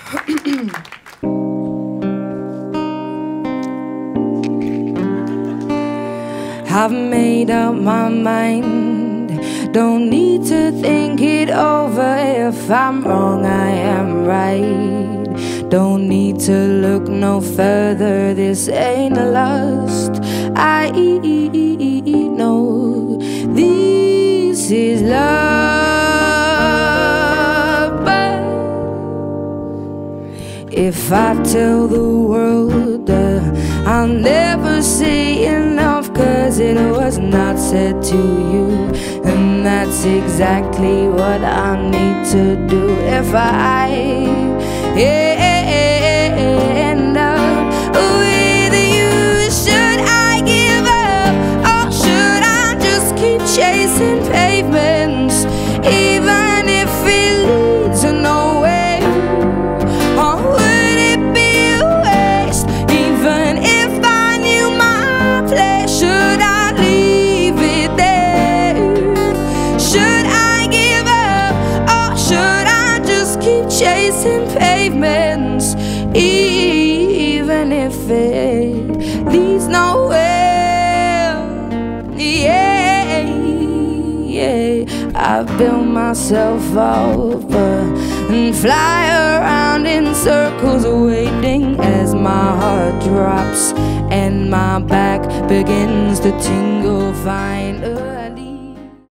I've made up my mind, don't need to think it over. If I'm wrong, I am right. Don't need to look no further, this ain't a lust. I know this is love. But if I tell the world that I'll never say enough, 'cause it was not said to you, and that's exactly what I need to do. If I end up with you, should I give up, or should I just keep chasing pavements, even if it leads nowhere? Or would it be a waste, even if I knew my place? Should I leave it there? Should I give up, or should I just keep chasing pavements, even if it leads nowhere? Yeah, yeah. I've built myself up and fly around in circles, waiting as my heart drops and my back begins to tingle. Find a